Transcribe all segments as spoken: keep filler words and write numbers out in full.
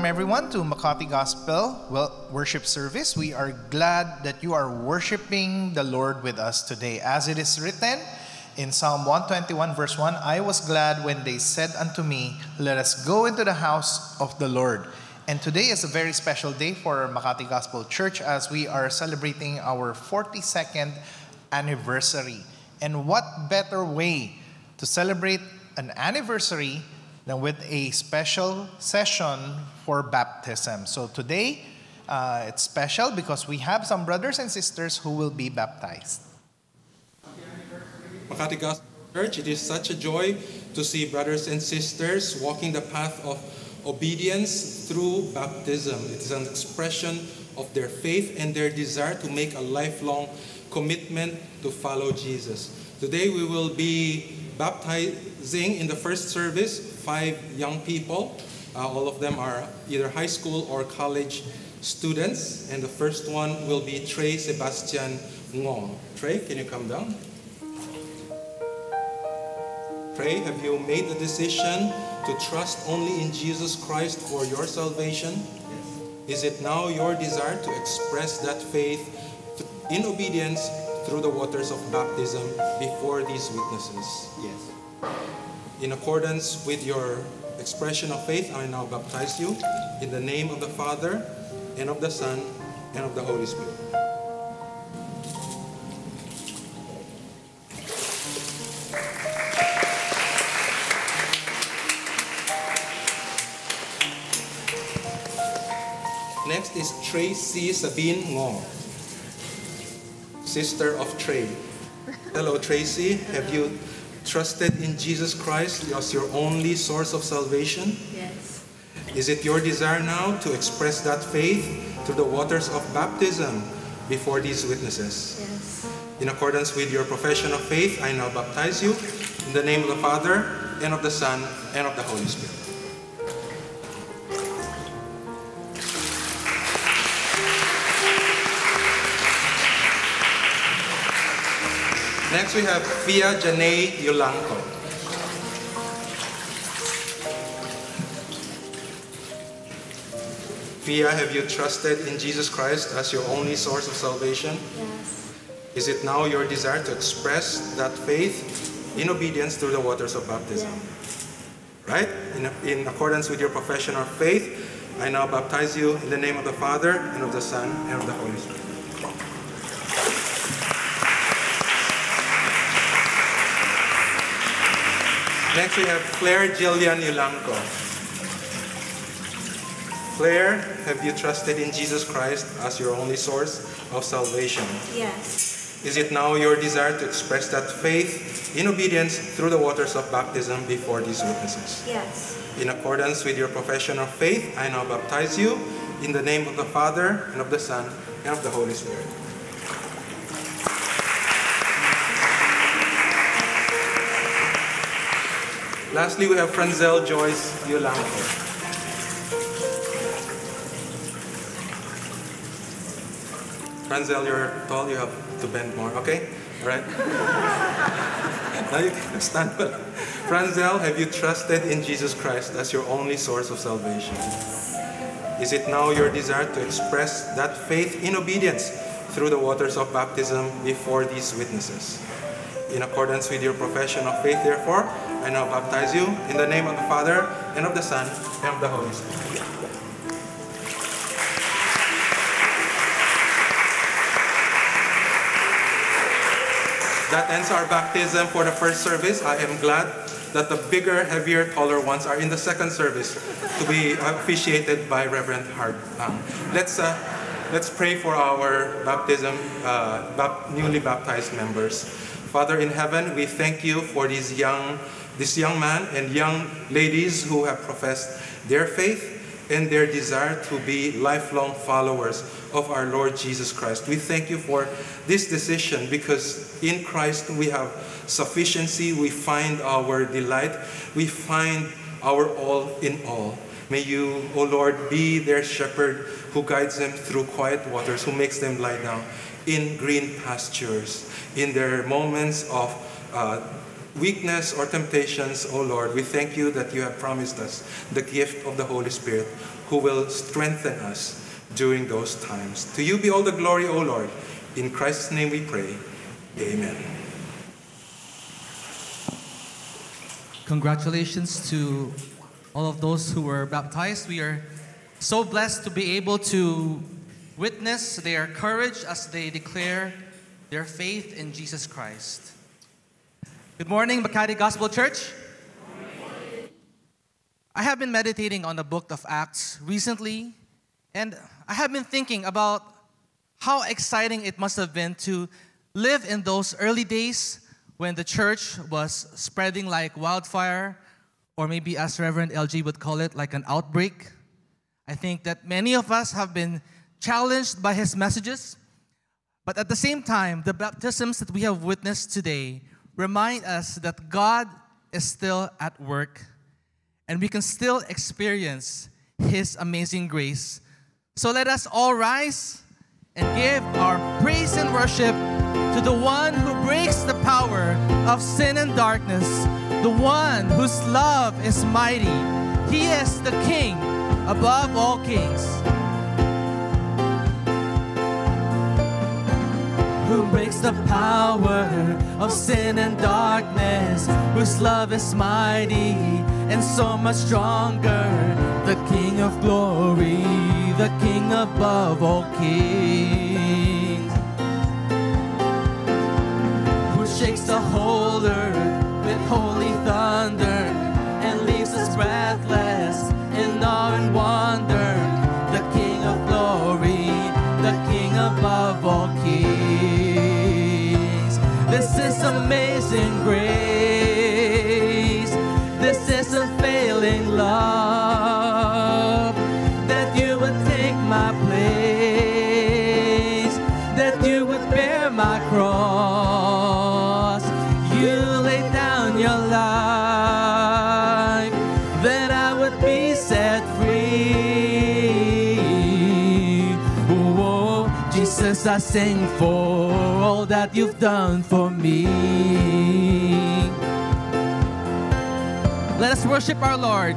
welcome everyone to Makati Gospel Worship Service. We are glad that you are worshiping the Lord with us today. As it is written in Psalm one twenty-one verse one, I was glad when they said unto me, let us go into the house of the Lord. And today is a very special day for Makati Gospel Church as we are celebrating our forty-second anniversary. And what better way to celebrate an anniversary than with a special session for baptism. So today, uh, it's special because we have some brothers and sisters who will be baptized. Makati Gospel Church, it is such a joy to see brothers and sisters walking the path of obedience through baptism. It is an expression of their faith and their desire to make a lifelong commitment to follow Jesus. Today we will be baptizing in the first service five young people. Uh, all of them are either high school or college students. And the first one will be Trey Sebastian Ngong. Trey, can you come down? Trey, have you made the decision to trust only in Jesus Christ for your salvation? Yes. Is it now your desire to express that faith in obedience through the waters of baptism before these witnesses? Yes. In accordance with your expression of faith, I now baptize you in the name of the Father, and of the Son, and of the Holy Spirit. Next is Tracy Sabine Ngong, sister of Trey. Hello, Tracy. Have you trusted in Jesus Christ as your only source of salvation? Yes. Is it your desire now to express that faith through the waters of baptism before these witnesses? Yes. In accordance with your profession of faith, I now baptize you in the name of the Father, and of the Son, and of the Holy Spirit. Next, we have Fia Janae Yulanko. Fia, have you trusted in Jesus Christ as your only source of salvation? Yes. Is it now your desire to express that faith in obedience through the waters of baptism? Yeah. Right? In, in accordance with your profession of faith, I now baptize you in the name of the Father, and of the Son, and of the Holy Spirit. Next, we have Claire Jillian Yulanko. Claire, have you trusted in Jesus Christ as your only source of salvation? Yes. Is it now your desire to express that faith in obedience through the waters of baptism before these witnesses? Yes. In accordance with your profession of faith, I now baptize you in the name of the Father, and of the Son, and of the Holy Spirit. Lastly, we have Franzel Joyce Yulanko. Franzel, you're tall, you have to bend more, okay? All right. Now you can stand up. Franzel, have you trusted in Jesus Christ as your only source of salvation? Is it now your desire to express that faith in obedience through the waters of baptism before these witnesses? In accordance with your profession of faith, therefore, I now baptize you in the name of the Father, and of the Son, and of the Holy Spirit. That ends our baptism for the first service. I am glad that the bigger, heavier, taller ones are in the second service to be officiated by Reverend Hart. Um, let's, uh, let's pray for our baptism, uh, bap newly baptized members. Father in heaven, we thank you for these young, this young man and young ladies who have professed their faith and their desire to be lifelong followers of our Lord Jesus Christ. We thank you for this decision because in Christ we have sufficiency, we find our delight, we find our all in all. May you, O Lord, be their shepherd who guides them through quiet waters, who makes them lie down in green pastures, in their moments of uh, weakness or temptations, O Lord, we thank you that you have promised us the gift of the Holy Spirit who will strengthen us during those times. To you be all the glory, O Lord. In Christ's name we pray. Amen. Congratulations to all of those who were baptized. We are so blessed to be able to witness their courage as they declare their faith in Jesus Christ. Good morning, Makati Gospel Church. I have been meditating on the book of Acts recently, and I have been thinking about how exciting it must have been to live in those early days when the church was spreading like wildfire, or maybe as Reverend L G would call it, like an outbreak. I think that many of us have been challenged by his messages, but at the same time, the baptisms that we have witnessed today remind us that God is still at work, and we can still experience His amazing grace. So let us all rise and give our praise and worship to the one who breaks the power of sin and darkness, the one whose love is mighty. He is the King above all kings. Who breaks the power of sin and darkness, whose love is mighty and so much stronger, the King of glory, the King above all kings, who shakes the whole earth with holy thunder and leaves us breathless in awe and wonder, the King of glory, the King above all kings. This is amazing grace. This is unfailing love, that you would take my place, that you would bear my cross. You laid down your life, that I would be set free. Oh, Jesus, I sing for all that you've done for me. Let us worship our Lord,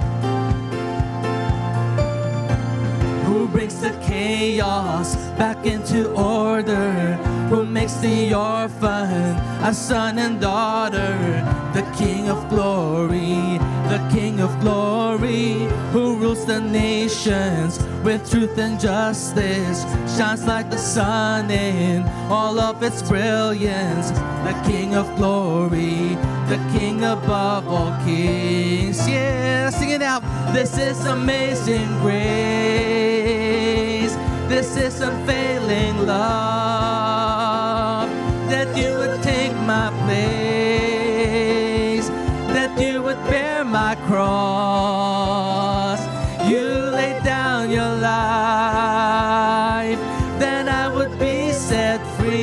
who brings the chaos back into order, who makes the orphan a son and daughter, the King of glory, the King of glory, who rules the nations with truth and justice, shines like the sun in all of its brilliance, the King of glory, the King above all kings. Yeah, sing it out. This is amazing grace. This is unfailing love, that you would take my place, that you would bear my cross. You laid down your life, then I would be set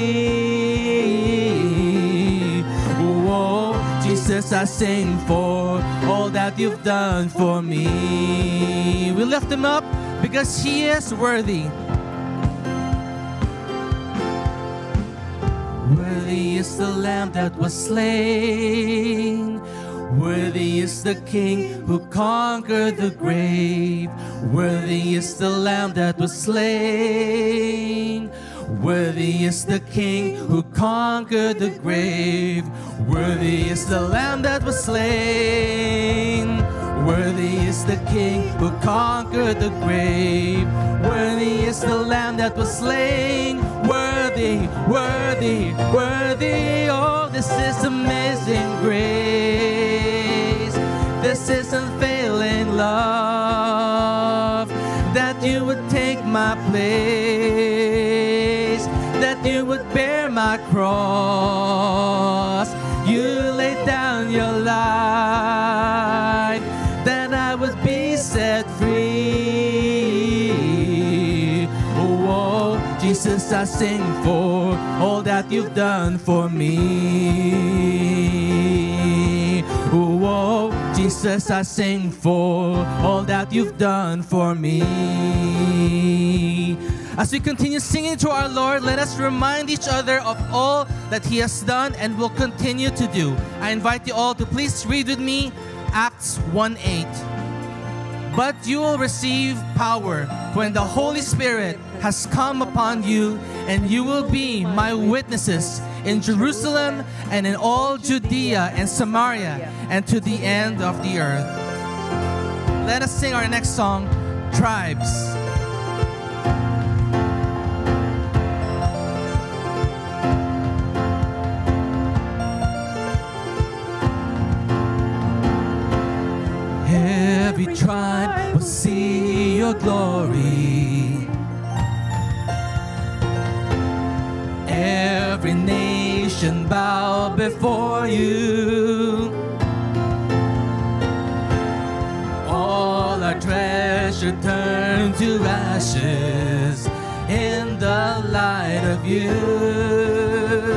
free. Oh, Jesus, I sing for all that you've done for me. We lift him up because he is worthy. Worthy is the Lamb that was slain. Worthy is the King who conquered the grave. Worthy is the Lamb that was slain. Worthy is the King who conquered the grave. Worthy is the Lamb that was slain. Worthy is the King who conquered the grave. Worthy is the Lamb that was slain. Worthy, worthy, worthy. Oh, this is amazing grace. This is unfailing love, that you would take my place, that you would bear my cross. You laid down your life, that I would be set free. Oh, oh, Jesus, I sing for all that you've done for me. Oh, oh, Jesus, I sing for all that you've done for me. As we continue singing to our Lord, let us remind each other of all that He has done and will continue to do. I invite you all to please read with me Acts one eight. But you will receive power when the Holy Spirit has come upon you, and you will be my witnesses in Jerusalem and in all Judea and Samaria and to the end of the earth. Let us sing our next song, Tribes. Every tribe will see your glory. Every nation bow before you. All our treasure turn to ashes in the light of you.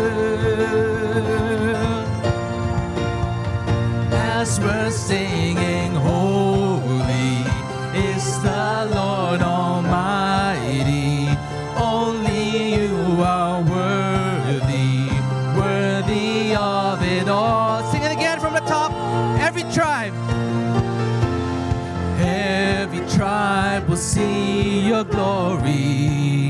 As we're singing, holy is the Lord Almighty. Only you are worthy, worthy of it all. Sing it again from the top. Every tribe, every tribe will see your glory.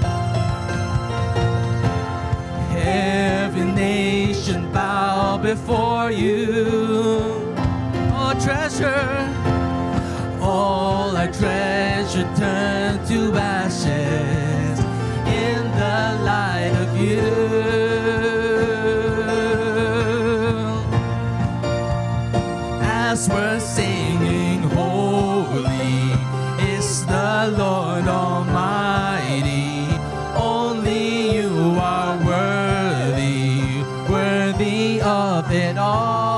Every nation bow before you. Oh, treasure, all our treasure turn to ashes in the light of you. As we're singing, holy is the Lord Almighty. Only you are worthy, worthy of it all.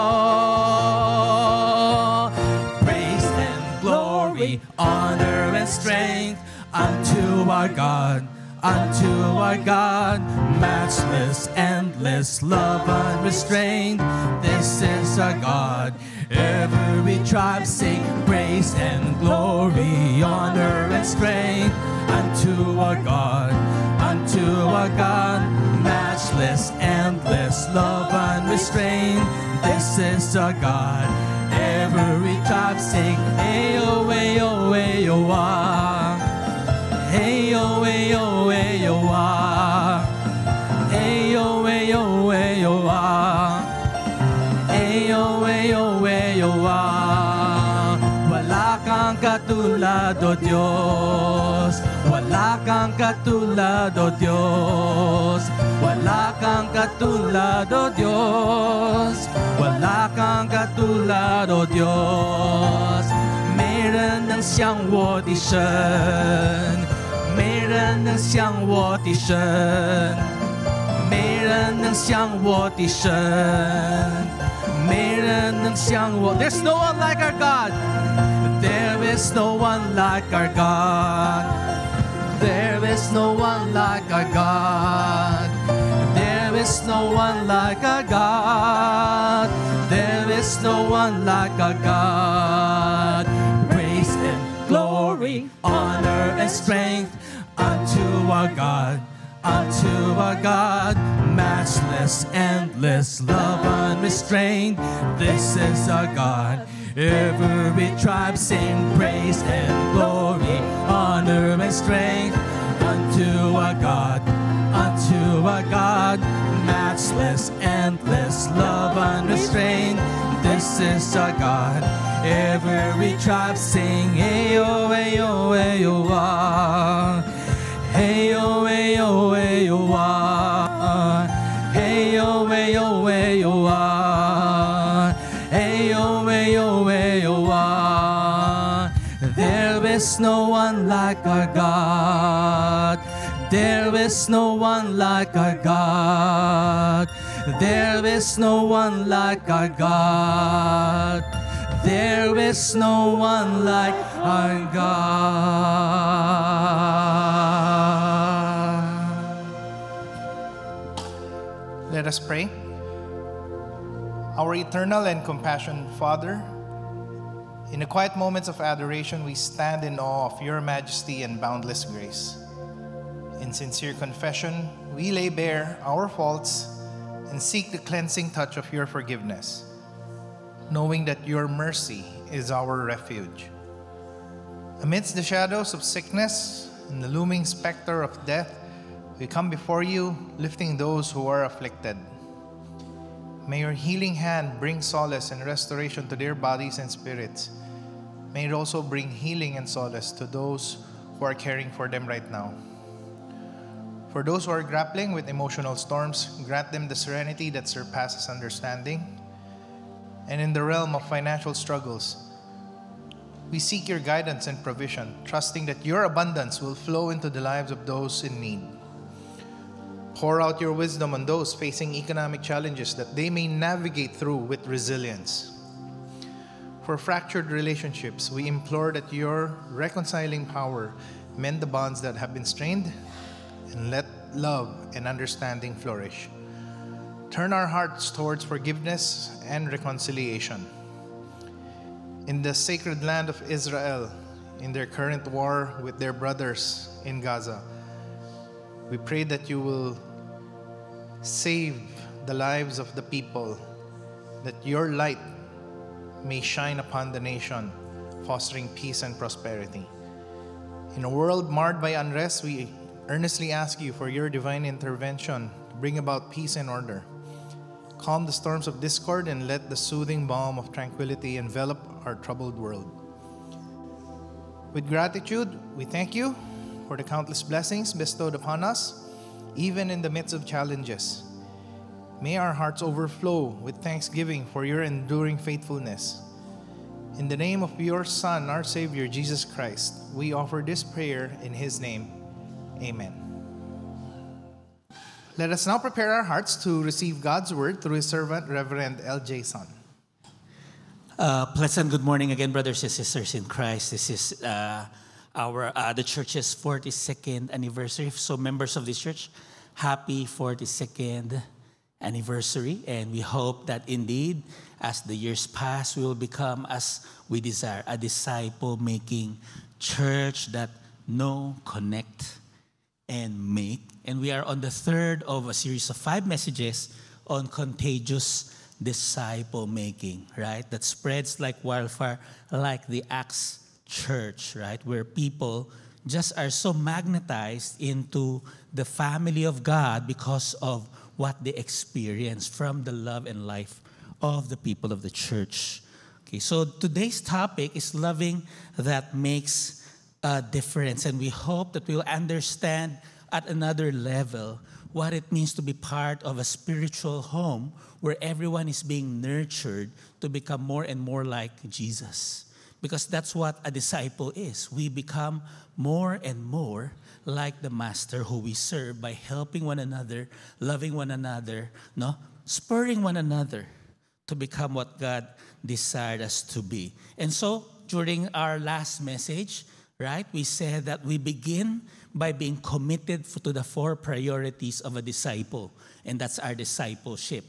Honor and strength unto our God, unto our God. Matchless, endless, love unrestrained. This is our God. Every tribe sing praise and glory, honor and strength unto our God, unto our God. Matchless, endless, love unrestrained. This is our God. Every tribe sing, hey-oh, hey-oh, hey-oh, ah. Hey-oh, hey-oh, hey-oh, ah. Hey-oh, hey-oh, hey-oh, ah. Hey-oh, hey-oh, hey-oh, ah. Wala kang katulad, O Diyos. Wala kang katulad, O Diyos. Wala kang katulad, O Diyos. Wala kang katulad, O Diyos. 没人能像我的神，没人能像我的神，没人能像我的神，没人能像我。There's no one like our God. There is no one like our God. There is no one like our God. There is no one like our God. There is no one like our God. Praise and glory, honor and strength unto our God, unto our God. Matchless, endless, love unrestrained. This is our God. Every tribe sing praise and glory, honor and strength unto our God, unto our God. Matchless, endless, love unrestrained. This is our God. Every tribe sing, hey-oh, hey-oh, hey-oh, ah. Hey-oh, hey-oh, hey-oh, ah. Hey-oh, hey-oh, hey-oh, ah. Hey-oh, hey-oh, hey-oh, ah. There is no one like our God. There is no one like our God. There is no one like our God. There is no one like our God. Let us pray. Our eternal and compassionate Father, in the quiet moments of adoration, we stand in awe of your majesty and boundless grace. In sincere confession, we lay bare our faults and seek the cleansing touch of your forgiveness, knowing that your mercy is our refuge. Amidst the shadows of sickness and the looming specter of death, we come before you, lifting those who are afflicted. May your healing hand bring solace and restoration to their bodies and spirits. May it also bring healing and solace to those who are caring for them right now. For those who are grappling with emotional storms, grant them the serenity that surpasses understanding. And in the realm of financial struggles, we seek your guidance and provision, trusting that your abundance will flow into the lives of those in need. Pour out your wisdom on those facing economic challenges that they may navigate through with resilience. For fractured relationships, we implore that your reconciling power mend the bonds that have been strained and let love and understanding flourish. Turn our hearts towards forgiveness and reconciliation. In the sacred land of Israel, in their current war with their brothers in Gaza, we pray that you will save the lives of the people, that your light may shine upon the nation, fostering peace and prosperity. In a world marred by unrest, we earnestly ask you for your divine intervention to bring about peace and order. Calm the storms of discord and let the soothing balm of tranquility envelop our troubled world. With gratitude, we thank you for the countless blessings bestowed upon us, even in the midst of challenges. May our hearts overflow with thanksgiving for your enduring faithfulness. In the name of your Son, our Savior, Jesus Christ, we offer this prayer in His name. Amen. Let us now prepare our hearts to receive God's word through His servant, Reverend L J Son. Uh, pleasant good morning again, brothers and sisters in Christ. This is uh, our uh, the church's forty-second anniversary. So members of this church, happy forty-second anniversary. And we hope that indeed, as the years pass, we will become, as we desire, a disciple-making church that know, connect, and make. And we are on the third of a series of five messages on contagious disciple-making, right? That spreads like wildfire, like the Acts church, right? Where people just are so magnetized into the family of God because of what they experience from the love and life of the people of the church. Okay, so today's topic is loving that makes a difference. And we hope that we'll understand at another level what it means to be part of a spiritual home where everyone is being nurtured to become more and more like Jesus. Because that's what a disciple is. We become more and more like the Master who we serve by helping one another, loving one another, no, spurring one another to become what God desired us to be. And so during our last message, right, we said that we begin by being committed to the four priorities of a disciple. And that's our discipleship.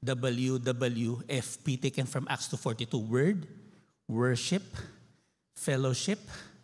W W F P, taken from Acts two forty-two. Word, worship, fellowship,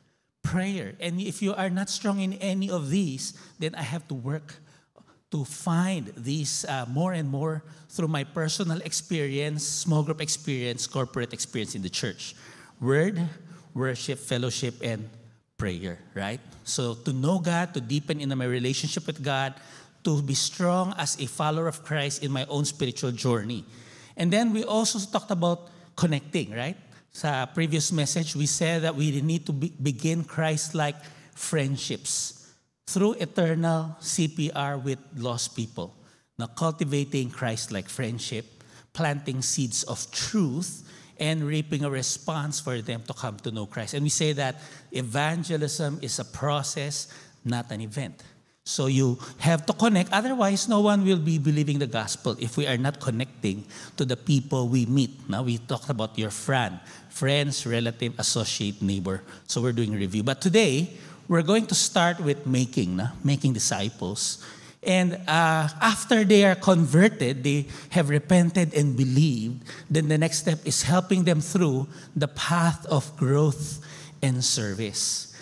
prayer. And if you are not strong in any of these, then I have to work to find these uh, more and more through my personal experience, small group experience, corporate experience in the church. Word, worship, fellowship, and prayer, right? So to know God, to deepen in my relationship with God, to be strong as a follower of Christ in my own spiritual journey. And then we also talked about connecting, right? Sa previous message, we said that we need to be, begin Christ-like friendships through eternal C P R with lost people. Now, cultivating Christ-like friendship, planting seeds of truth, and reaping a response for them to come to know Christ. And we say that evangelism is a process, not an event. So you have to connect. Otherwise, no one will be believing the gospel if we are not connecting to the people we meet. Now, we talked about your friend, friends, relative, associate, neighbor. So we're doing a review. But today, we're going to start with making, na? making disciples. And uh, after they are converted, they have repented and believed, then the next step is helping them through the path of growth and service.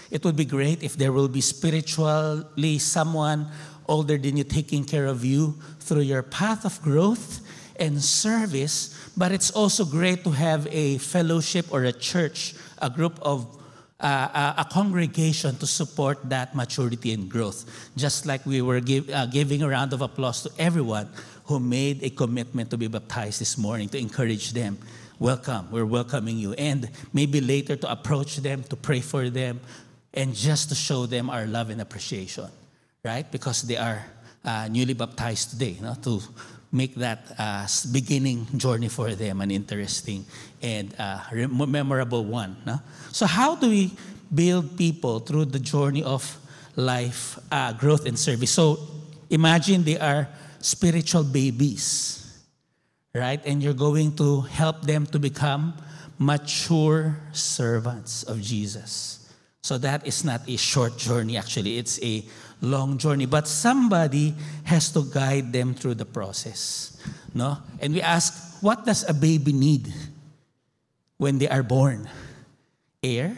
It would be great if there will be spiritually someone older than you taking care of you through your path of growth and service. But it's also great to have a fellowship or a church, a group of, uh, a congregation to support that maturity and growth. Just like we were give, uh, giving a round of applause to everyone who made a commitment to be baptized this morning, to encourage them. Welcome, we're welcoming you. And maybe later to approach them, to pray for them, and just to show them our love and appreciation, right? Because they are uh, newly baptized today, no? To make that uh, beginning journey for them an interesting and uh, memorable one. No? So how do we build people through the journey of life, uh, growth, and service? So imagine they are spiritual babies, right? And you're going to help them to become mature servants of Jesus. So that is not a short journey, actually. It's a long journey. But somebody has to guide them through the process. No? And we ask, what does a baby need when they are born? Air?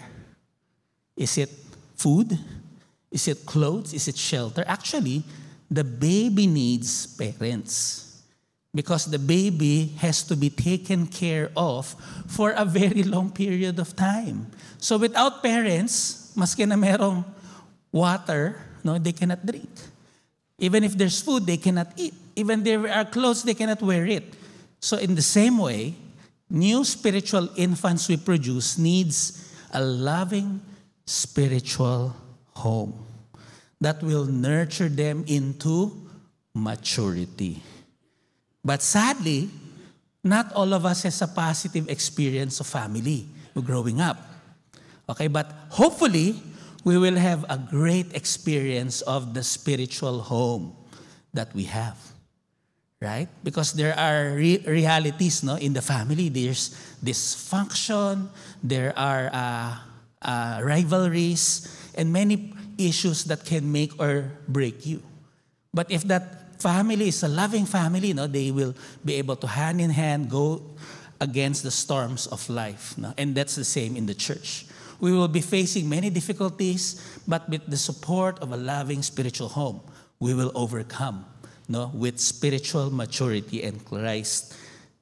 Is it food? Is it clothes? Is it shelter? Actually, the baby needs parents. Because the baby has to be taken care of for a very long period of time. So without parents, maski na merong water, no, they cannot drink. Even if there's food, they cannot eat. Even if there are clothes, they cannot wear it. So in the same way, new spiritual infants we produce needs a loving spiritual home that will nurture them into maturity. But sadly, not all of us has a positive experience of family growing up. Okay, but hopefully, we will have a great experience of the spiritual home that we have. Right? Because there are re- realities, no, in the family. There's dysfunction, there are uh, uh, rivalries, and many issues that can make or break you. But if that family is a loving family, no, they will be able to hand in hand go against the storms of life. No? And that's the same in the church. We will be facing many difficulties, but with the support of a loving spiritual home, we will overcome, no, with spiritual maturity and Christ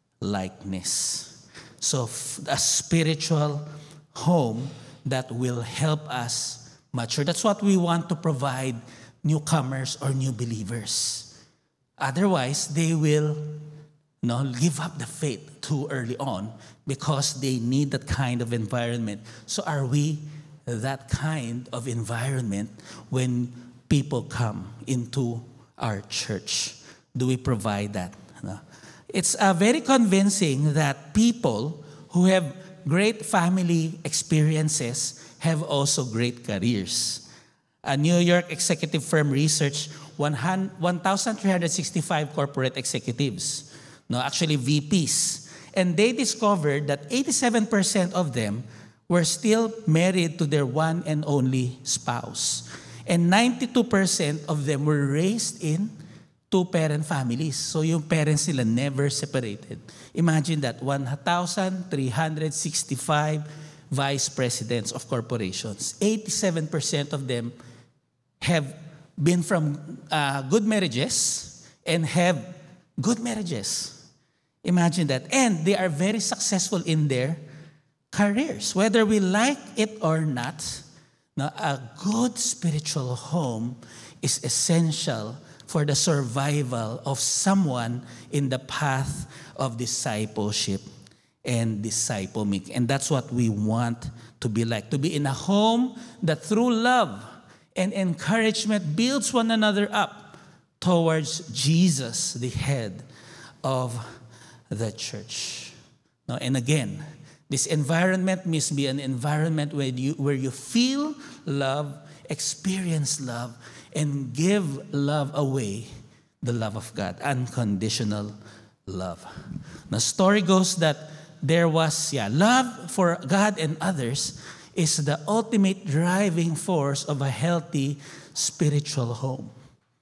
likeness. So a spiritual home that will help us mature. That's what we want to provide newcomers or new believers. Otherwise, they will no, give up the faith too early on because they need that kind of environment. So are we that kind of environment when people come into our church? Do we provide that? No? It's uh, very convincing that people who have great family experiences have also great careers. A New York executive firm researched one thousand three hundred sixty-five corporate executives, no, actually V Ps. And they discovered that eighty-seven percent of them were still married to their one and only spouse. And ninety-two percent of them were raised in two-parent families. So yung parents nila never separated. Imagine that, one thousand three hundred sixty-five vice presidents of corporations. eighty-seven percent of them have been from uh, good marriages and have good marriages. Imagine that. And they are very successful in their careers. Whether we like it or not, now, a good spiritual home is essential for the survival of someone in the path of discipleship and disciple-making. And that's what we want to be like. To be in a home that through love and encouragement builds one another up towards Jesus, the head of the church. Now, and again, this environment must be an environment where you, where you feel love, experience love, and give love away, the love of God, unconditional love. The story goes that there was, yeah, love for God and others is the ultimate driving force of a healthy spiritual home.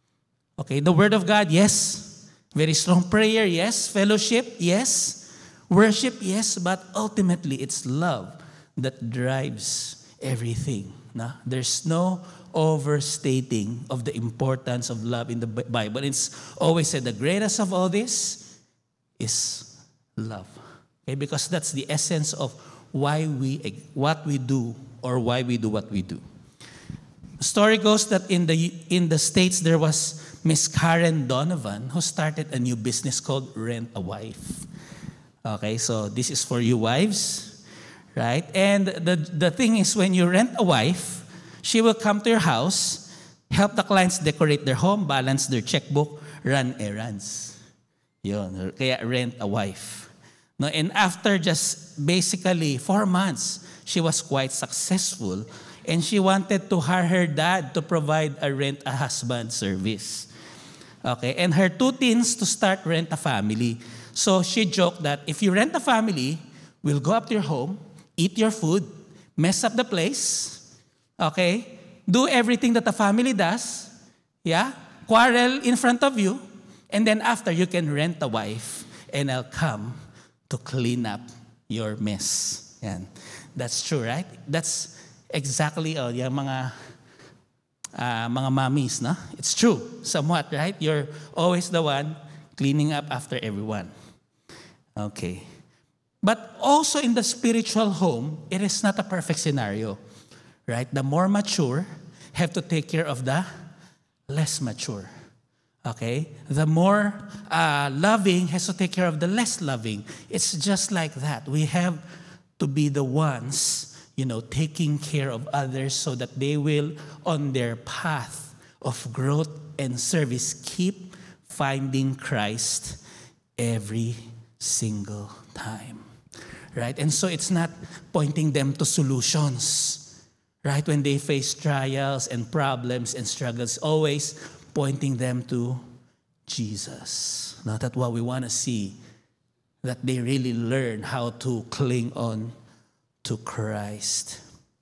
Okay, the Word of God, yes. Very strong prayer, yes. Fellowship, yes. Worship, yes. But ultimately, it's love that drives everything. No? There's no overstating of the importance of love in the Bible. It's always said the greatest of all this is love. Okay? Because that's the essence of why we, what we do or why we do what we do. The story goes that in the, in the States there was Miss Karen Donovan who started a new business called Rent a Wife. Okay, so this is for you wives, right? And the, the thing is, when you rent a wife, she will come to your house, help the clients decorate their home, balance their checkbook, run errands. Yun, kaya rent a wife. No, and after just basically four months, she was quite successful, and she wanted to hire her dad to provide a rent a husband service. Okay, and her two teens to start Rent a Family. So she joked that if you rent a family, we'll go up to your home, eat your food, mess up the place, okay, do everything that a family does, yeah, quarrel in front of you, and then after you can rent a wife, and I'll come to clean up your mess. Yan. That's true, right? That's exactly oh, yung mga uh, mga mommies, no? It's true, somewhat, right? You're always the one cleaning up after everyone. Okay. But also in the spiritual home, it is not a perfect scenario, right? The more mature have to take care of the less mature. Okay? The more uh, loving has to take care of the less loving. It's just like that. We have to be the ones, you know, taking care of others so that they will, on their path of growth and service, keep finding Christ every single time. Right? And so it's not pointing them to solutions. Right? When they face trials and problems and struggles, always pointing them to Jesus. Not that what we want to see, that they really learn how to cling on to Christ.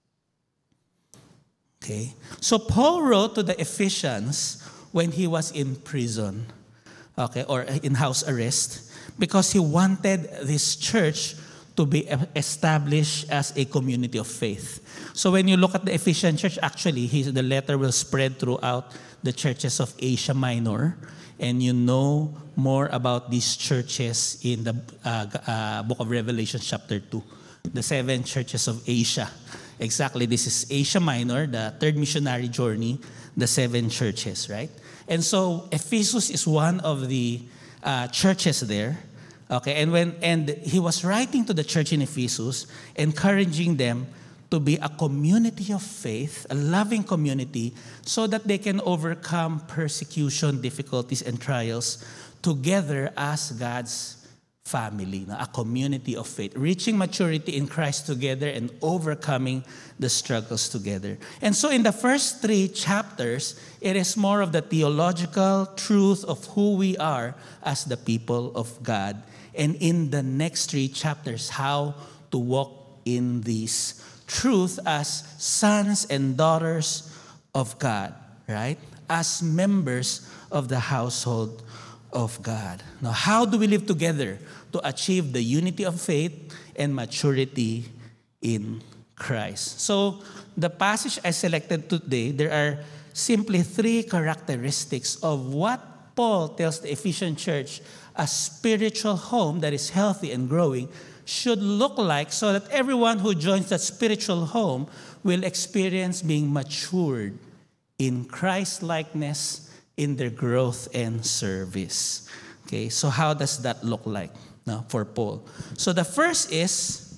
Okay? So Paul wrote to the Ephesians when he was in prison, okay, or in house arrest, because he wanted this church to be established as a community of faith. So when you look at the Ephesian church, actually, his, the letter will spread throughout the churches of Asia Minor, and you know more about these churches in the uh, uh, book of Revelation chapter two, the seven churches of Asia. Exactly, this is Asia Minor, the third missionary journey, the seven churches, right? And so Ephesus is one of the uh, churches there. Okay, and when and he was writing to the church in Ephesus, encouraging them to be a community of faith, a loving community, so that they can overcome persecution, difficulties, and trials together as God's family, a community of faith, reaching maturity in Christ together and overcoming the struggles together. And so in the first three chapters, it is more of the theological truth of who we are as the people of God. And in the next three chapters, how to walk in this truth as sons and daughters of God, right? As members of the household of God. Now, how do we live together to achieve the unity of faith and maturity in Christ? So, the passage I selected today, there are simply three characteristics of what Paul tells the Ephesian church a spiritual home that is healthy and growing should look like, so that everyone who joins that spiritual home will experience being matured in Christ-likeness in their growth and service. Okay, so how does that look like now for Paul? So the first is,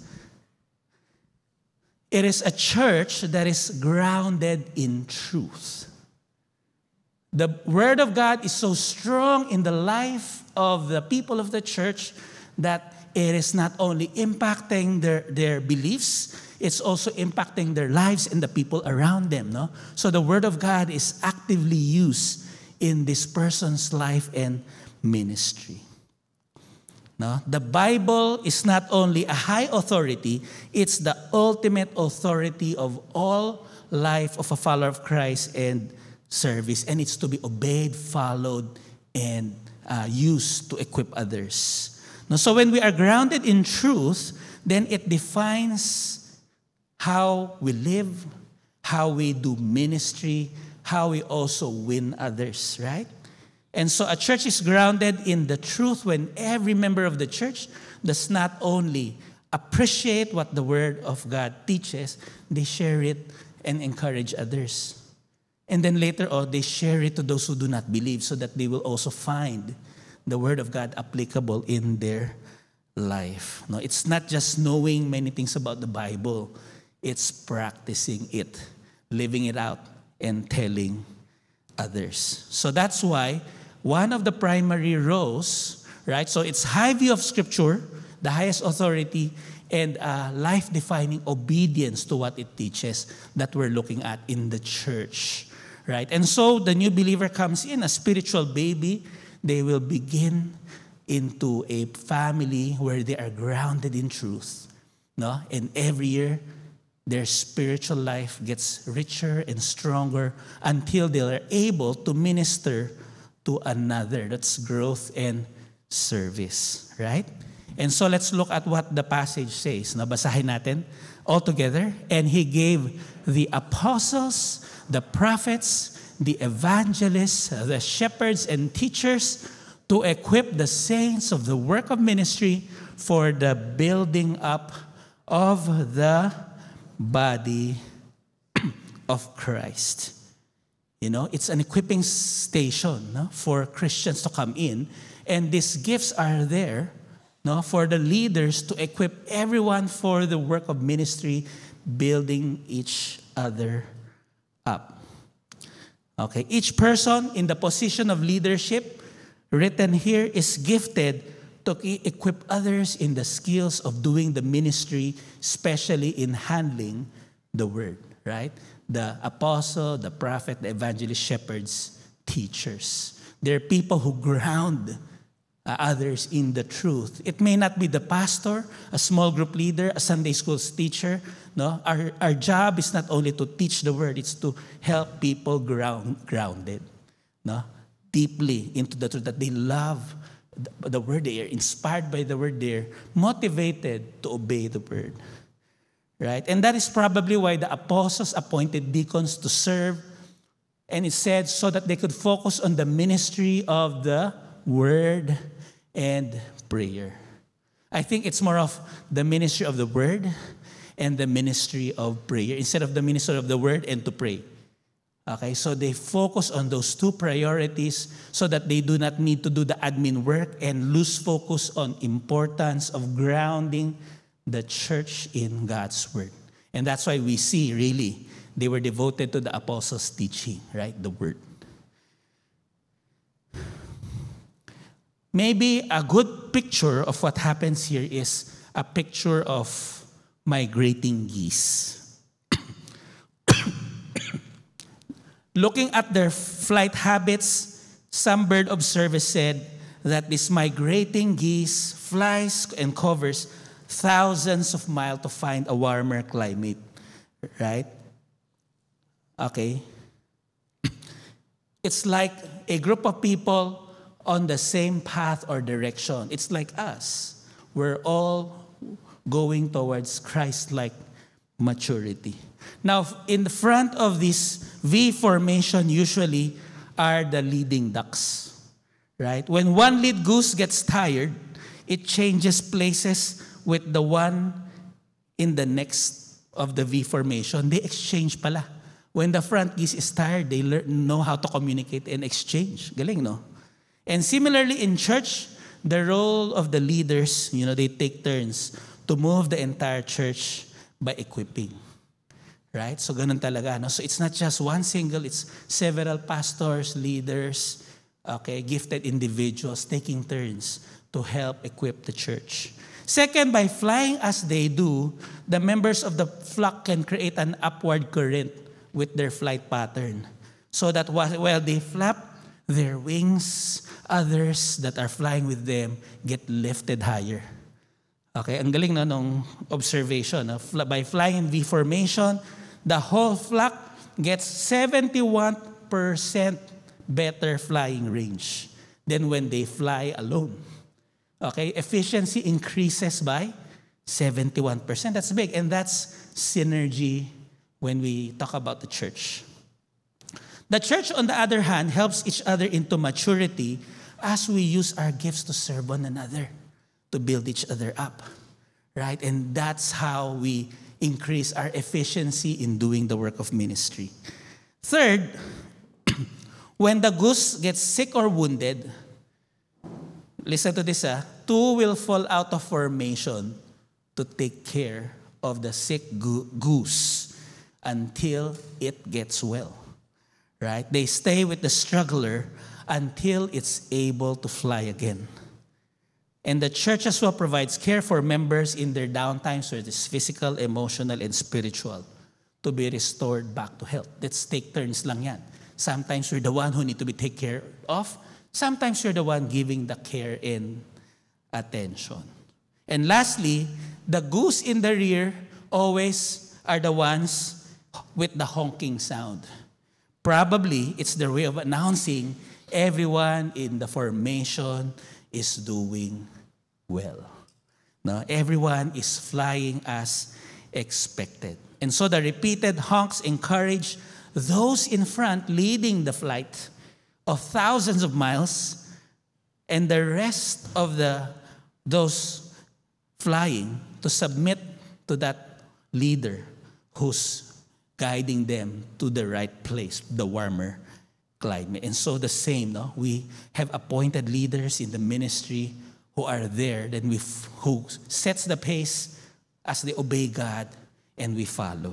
it is a church that is grounded in truth. The Word of God is so strong in the life of the people of the church that it is not only impacting their, their beliefs, it's also impacting their lives and the people around them. No? So the Word of God is actively used in this person's life and ministry. No? The Bible is not only a high authority, it's the ultimate authority of all life of a follower of Christ and service. And it's to be obeyed, followed, and uh, used to equip others. Now, so when we are grounded in truth, then it defines how we live, how we do ministry, how we also win others, right? And so a church is grounded in the truth when every member of the church does not only appreciate what the Word of God teaches, they share it and encourage others. And then later on, they share it to those who do not believe so that they will also find the Word of God applicable in their life. No, it's not just knowing many things about the Bible. It's practicing it, living it out, and telling others. So that's why one of the primary roles, right? So it's high view of Scripture, the highest authority, and uh, life-defining obedience to what it teaches that we're looking at in the church, right? And so the new believer comes in, a spiritual baby. They will begin into a family where they are grounded in truth, no? And every year, their spiritual life gets richer and stronger until they are able to minister to another. That's growth and service, right? And so let's look at what the passage says. Nabasahin natin all together. And he gave the apostles, the prophets, the evangelists, the shepherds and teachers to equip the saints of the work of ministry for the building up of the body of Christ. You know, it's an equipping station, no, for Christians to come in. And these gifts are there, no, for the leaders to equip everyone for the work of ministry, building each other up. Okay, each person in the position of leadership written here is gifted to equip others in the skills of doing the ministry, especially in handling the word, right? The apostle, the prophet, the evangelist, shepherds, teachers. They're people who ground uh, others in the truth. It may not be the pastor, a small group leader, a Sunday school teacher. No, our, our job is not only to teach the word, it's to help people ground, grounded, no, deeply into the truth, that they love the, the word, they are inspired by the word, they're motivated to obey the word. Right? And that is probably why the apostles appointed deacons to serve. And it said so that they could focus on the ministry of the word and prayer. I think it's more of the ministry of the word and the ministry of prayer instead of the ministry of the word and to pray. Okay, so they focus on those two priorities so that they do not need to do the admin work and lose focus on importance of grounding the church in God's word. And that's why we see, really, they were devoted to the apostles' teaching, right? The word. Maybe a good picture of what happens here is a picture of migrating geese. Looking at their flight habits, some bird observers said that this migrating geese flies and covers thousands of miles to find a warmer climate, right? Okay. It's like a group of people on the same path or direction. It's like us. We're all going towards Christ-like maturity. Now, in the front of this V formation usually are the leading ducks, right? When one lead goose gets tired, it changes places with the one in the next of the V formation. They exchange pala. When the front geese is tired, they learn, know how to communicate and exchange. Galing, no? And similarly in church, the role of the leaders, you know, they take turns to move the entire church by equipping. Right? So ganun talaga. No? So it's not just one single, it's several pastors, leaders, okay, gifted individuals taking turns to help equip the church. Second, by flying as they do, the members of the flock can create an upward current with their flight pattern. So that while they flap their wings, others that are flying with them get lifted higher. Okay, ang galing na nung observation. No? By flying in V formation, the whole flock gets seventy-one percent better flying range than when they fly alone. Okay, efficiency increases by seventy-one percent. That's big. And that's synergy when we talk about the church. The church, on the other hand, helps each other into maturity as we use our gifts to serve one another, to build each other up, right? And that's how we increase our efficiency in doing the work of ministry. Third, when the goose gets sick or wounded, listen to this, ah, two will fall out of formation to take care of the sick go- goose until it gets well, right? They stay with the struggler until it's able to fly again. And the church as well provides care for members in their downtimes, whether it's physical, emotional, and spiritual, to be restored back to health. Let's take turns lang yan. Sometimes you're the one who need to be taken care of. Sometimes you're the one giving the care and attention. And lastly, the goose in the rear always are the ones with the honking sound. Probably it's their way of announcing everyone in the formation is doing well. No, everyone is flying as expected. And so the repeated honks encourage those in front leading the flight of thousands of miles, and the rest of the those flying to submit to that leader who's guiding them to the right place, the warmer climate. And so the same, no? We have appointed leaders in the ministry who are there, then we f- who sets the pace as they obey God and we follow.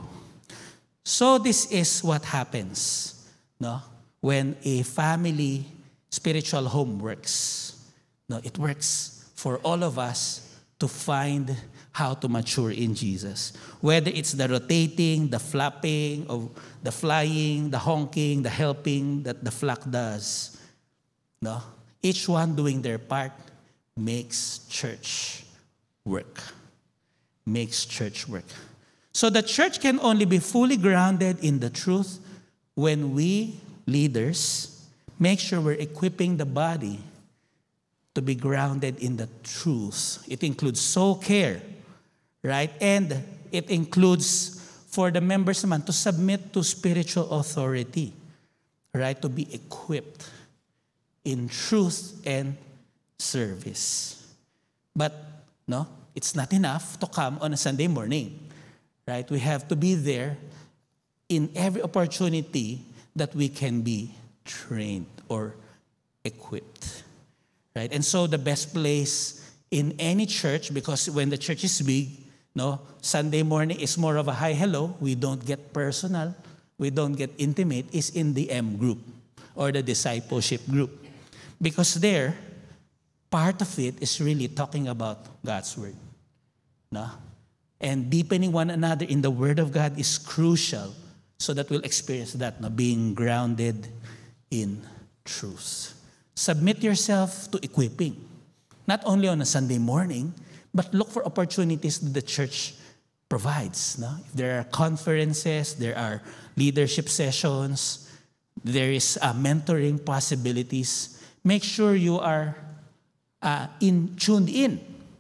So this is what happens, no? When a family spiritual home works. No, it works for all of us to find how to mature in Jesus. Whether it's the rotating, the flapping, or the flying, the honking, the helping that the flock does. No? Each one doing their part makes church work. Makes church work. So the church can only be fully grounded in the truth when we, leaders, make sure we're equipping the body to be grounded in the truth. It includes soul care, right? And it includes for the members naman to submit to spiritual authority, right? To be equipped in truth and service. But no, it's not enough to come on a Sunday morning, right? We have to be there in every opportunity that we can be trained or equipped. Right? And so the best place in any church, because when the church is big, no, Sunday morning is more of a hi, hello. We don't get personal. We don't get intimate. Is in the M group or the discipleship group. Because there, part of it is really talking about God's word. No? And deepening one another in the word of God is crucial so that we'll experience that, no? Being grounded in truth. Submit yourself to equipping, not only on a Sunday morning, but look for opportunities that the church provides. No? If there are conferences, there are leadership sessions, there is uh, mentoring possibilities. Make sure you are uh, in tuned in.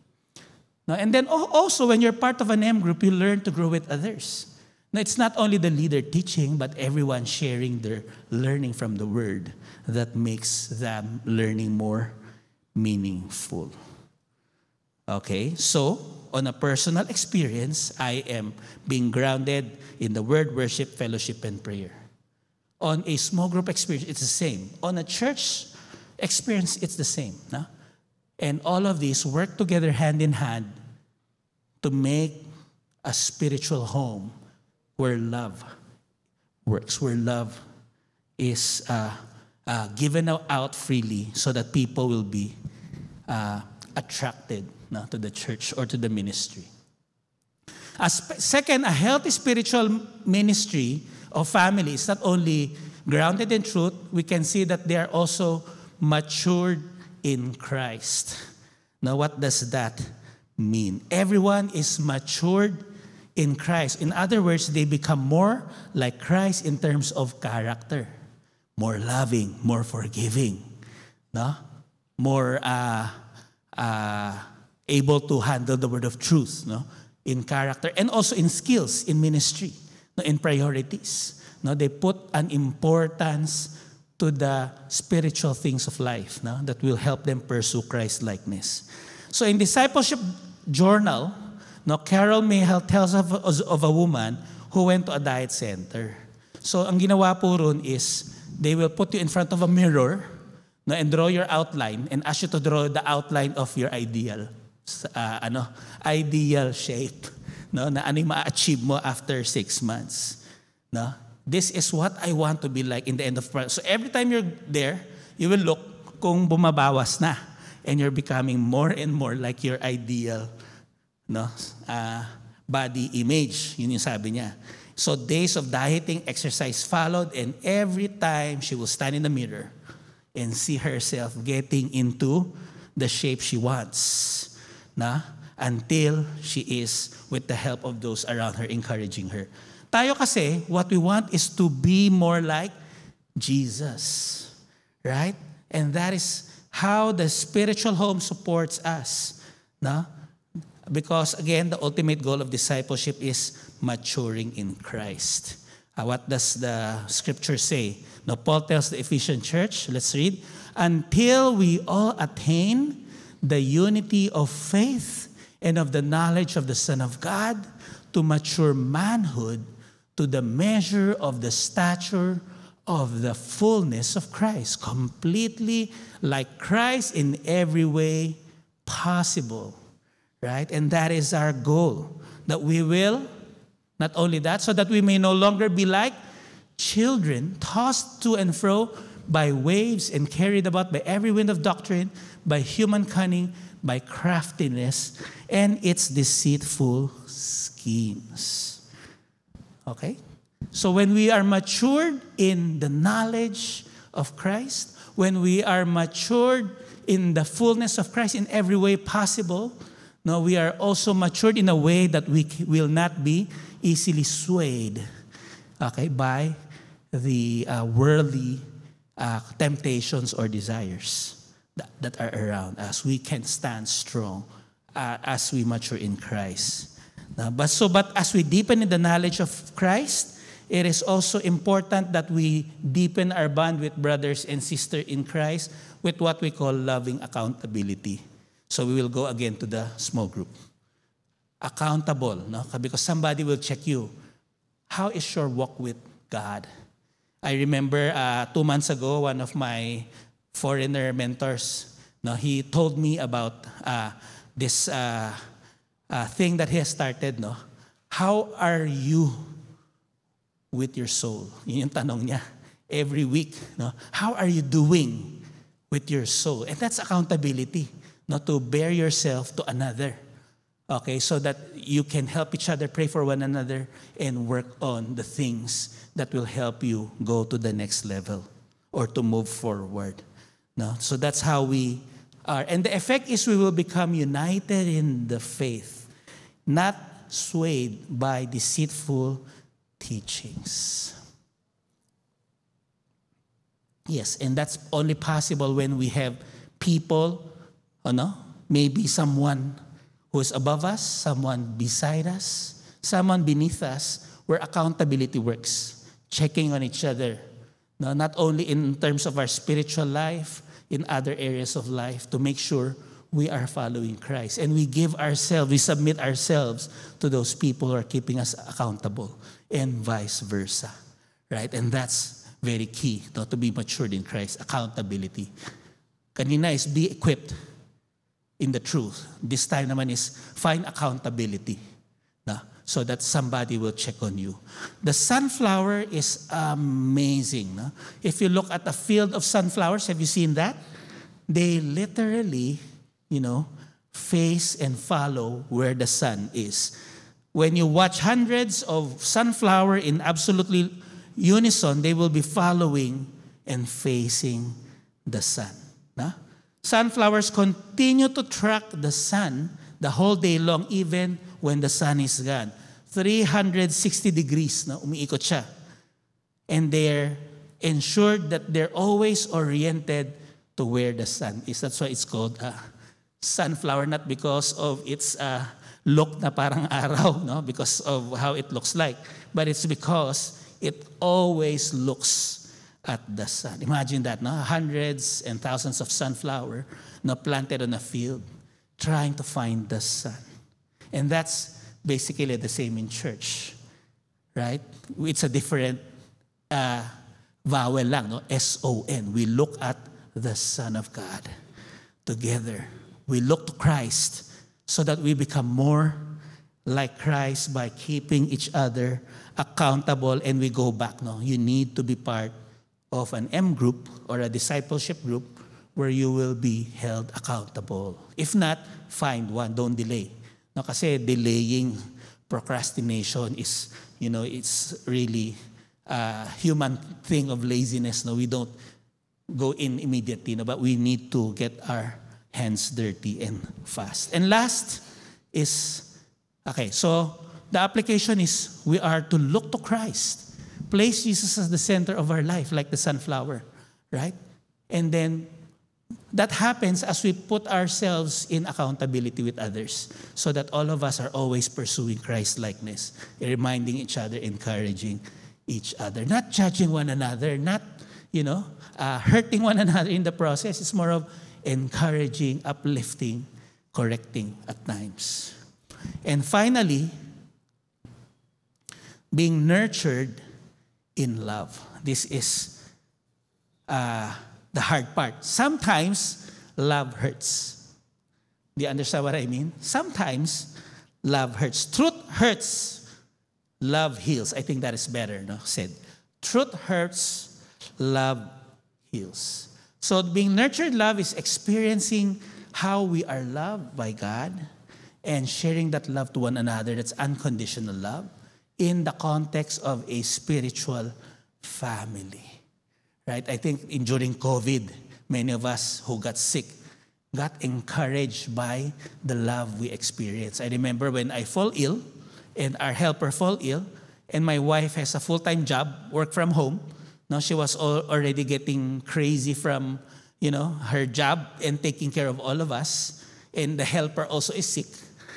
No? And then also, when you're part of an M group, you learn to grow with others. Now, it's not only the leader teaching, but everyone sharing their learning from the word that makes them learning more meaningful. Okay, so on a personal experience, I am being grounded in the word, worship, fellowship, and prayer. On a small group experience, it's the same. On a church experience, it's the same. No? And all of these work together hand in hand to make a spiritual home where love works, where love is uh, uh, given out freely so that people will be uh, attracted no, to the church or to the ministry. As, second, a healthy spiritual ministry of family is not only grounded in truth, we can see that they are also matured in Christ. Now, what does that mean? Everyone is matured in Christ. In other words, they become more like Christ in terms of character. More loving, more forgiving, no? More uh, uh, able to handle the word of truth, no, in character, and also in skills, in ministry, no, in priorities. No, they put an importance to the spiritual things of life, no, that will help them pursue Christ-likeness. So in discipleship journal, no, Carol Mayhel tells of, of a woman who went to a diet center. So ang ginawa po ron is, they will put you in front of a mirror, no, and draw your outline and ask you to draw the outline of your ideal, uh, ano, ideal shape, no, na ano yung ma-achieve mo after six months. No? This is what I want to be like in the end of process. So every time you're there, you will look kung bumabawas na and you're becoming more and more like your ideal, no, uh, body image. Yun yung sabi niya. So days of dieting, exercise followed, and every time she will stand in the mirror and see herself getting into the shape she wants, na, until she is with the help of those around her encouraging her. Tayo kasi, what we want is to be more like Jesus, right? And that is how the spiritual home supports us, na? Because again, the ultimate goal of discipleship is maturing in Christ. Uh, what does the scripture say? Now, Paul tells the Ephesian church, let's read, until we all attain the unity of faith and of the knowledge of the Son of God, to mature manhood, to the measure of the stature of the fullness of Christ, completely like Christ in every way possible, right? And that is our goal, that we will, not only that, so that we may no longer be like children, tossed to and fro by waves and carried about by every wind of doctrine, by human cunning, by craftiness, and its deceitful schemes. Okay? So when we are matured in the knowledge of Christ, when we are matured in the fullness of Christ in every way possible, no, we are also matured in a way that we will not be easily swayed, okay, by the uh, worldly uh, temptations or desires that, that are around us. We can stand strong uh, as we mature in Christ. Now, but so, but as we deepen in the knowledge of Christ, it is also important that we deepen our bond with brothers and sisters in Christ with what we call loving accountability. So we will go again to the small group. Accountable, no? Because somebody will check you. How is your walk with God? I remember uh, two months ago, one of my foreigner mentors, no, he told me about uh, this uh, uh, thing that he has started. No? How are you with your soul? Yun yung tanong niya every week. No? How are you doing with your soul? And that's accountability. Not to bear yourself to another. Okay, so that you can help each other, pray for one another, and work on the things that will help you go to the next level or to move forward. No? So that's how we are. And the effect is we will become united in the faith, not swayed by deceitful teachings. Yes, and that's only possible when we have people, oh no, maybe someone who is above us, someone beside us, someone beneath us, where accountability works, checking on each other, no, not only in terms of our spiritual life, in other areas of life, to make sure we are following Christ. And we give ourselves, we submit ourselves to those people who are keeping us accountable, and vice versa, right? And that's very key, no, to be matured in Christ, accountability. Kanina is be equipped in the truth. This time naman is find accountability, na, so that somebody will check on you. The sunflower is amazing. Na? If you look at a field of sunflowers, have you seen that? They literally, you know, face and follow where the sun is. When you watch hundreds of sunflower in absolutely unison, they will be following and facing the sun. Na? Sunflowers continue to track the sun the whole day long, even when the sun is gone. three hundred sixty degrees na umiikot siya. And they're ensured that they're always oriented to where the sun is. That's why it's called a sunflower, not because of its uh, look na parang araw, no? Because of how it looks like, but it's because it always looks at the sun. Imagine that, no? Hundreds and thousands of sunflower, no, planted on a field, trying to find the sun. And that's basically the same in church, right? It's a different uh, vowel lang, no? S O N. We look at the Son of God together. We look to Christ so that we become more like Christ by keeping each other accountable, and we go back. No, you need to be part of an M group or a discipleship group where you will be held accountable. If not, find one. Don't delay. No, kasi delaying, procrastination is, you know, it's really a human thing of laziness. No, we don't go in immediately, no, but we need to get our hands dirty and fast. And last is, okay, so the application is we are to look to Christ. Place Jesus as the center of our life, like the sunflower, right? And then that happens as we put ourselves in accountability with others so that all of us are always pursuing Christ-likeness, reminding each other, encouraging each other, not judging one another, not, you know, uh, hurting one another in the process. It's more of encouraging, uplifting, correcting at times. And finally, being nurtured in love. This is uh, the hard part. Sometimes love hurts. Do you understand what I mean? Sometimes love hurts. Truth hurts. Love heals. I think that is better, no? Said. Truth hurts. Love heals. So being nurtured love is experiencing how we are loved by God and sharing that love to one another. That's unconditional love in the context of a spiritual family. Right? I think in, during COVID, many of us who got sick got encouraged by the love we experienced. I remember when I fall ill and our helper fall ill and my wife has a full-time job, work from home. Now she was already getting crazy from, you know, her job and taking care of all of us. And the helper also is sick.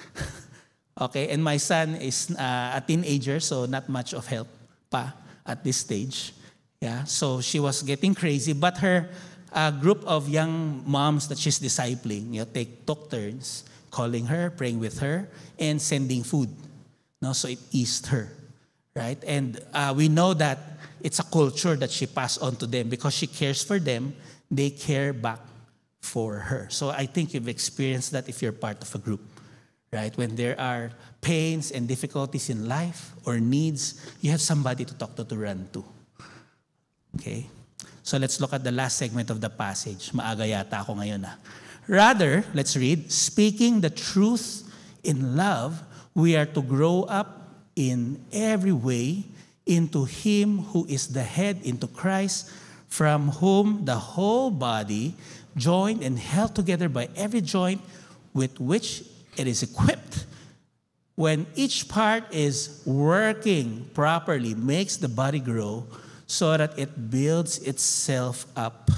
Okay, and my son is uh, a teenager, so not much of help pa at this stage. Yeah, so she was getting crazy, but her uh, group of young moms that she's discipling, you know, take took turns calling her, praying with her, and sending food. No, so it eased her, right? And uh, we know that it's a culture that she passed on to them because she cares for them. They care back for her. So I think you've experienced that if you're part of a group, right? When there are pains and difficulties in life or needs, you have somebody to talk to, to run to. Okay? So let's look at the last segment of the passage. Maaga yata ako ngayon. Ah. Rather, let's read, speaking the truth in love, we are to grow up in every way into Him who is the head, into Christ, from whom the whole body, joined and held together by every joint with which it is equipped, when each part is working properly, makes the body grow so that it builds itself up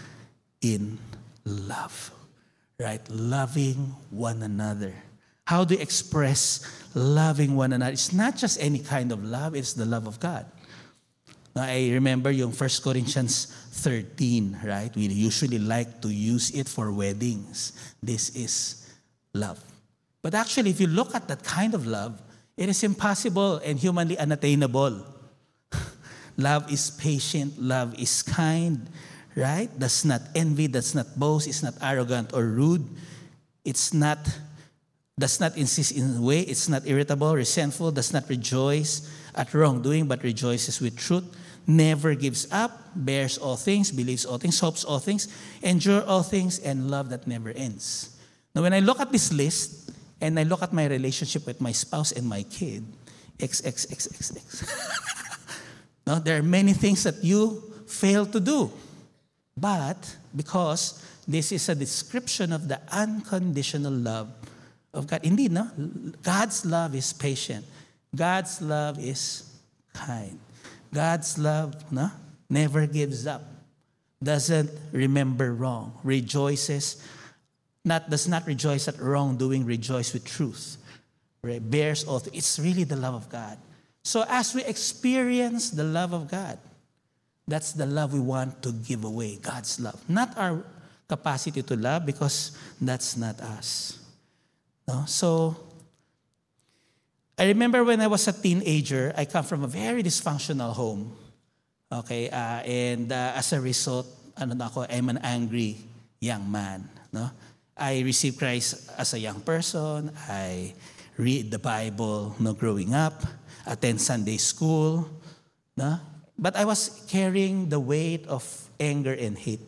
in love. Right? Loving one another. How do you express loving one another? It's not just any kind of love, it's the love of God. Now, I remember yung First Corinthians thirteen, right? We usually like to use it for weddings. This is love. But actually, if you look at that kind of love, it is impossible and humanly unattainable. Love is patient, love is kind, right? Does not envy, does not boast, is not arrogant or rude. It's not, does not insist in way, it's not irritable, resentful, does not rejoice at wrongdoing, but rejoices with truth, never gives up, bears all things, believes all things, hopes all things, endure all things, and love that never ends. Now, when I look at this list, and I look at my relationship with my spouse and my kid, X, X, X, X, X. No, there are many things that you fail to do. But because this is a description of the unconditional love of God. Indeed, no? God's love is patient. God's love is kind. God's love, no, never gives up. Doesn't remember wrong. Rejoices not does not rejoice at wrongdoing, rejoice with truth. Right? Bears oath. It's really the love of God. So as we experience the love of God, that's the love we want to give away, God's love. Not our capacity to love, because that's not us. No? So, I remember when I was a teenager, I come from a very dysfunctional home. Okay, uh, and uh, as a result, ano na ako, I'm an angry young man. No? I received Christ as a young person. I read the Bible, no, growing up, attend Sunday school. No? But I was carrying the weight of anger and hate.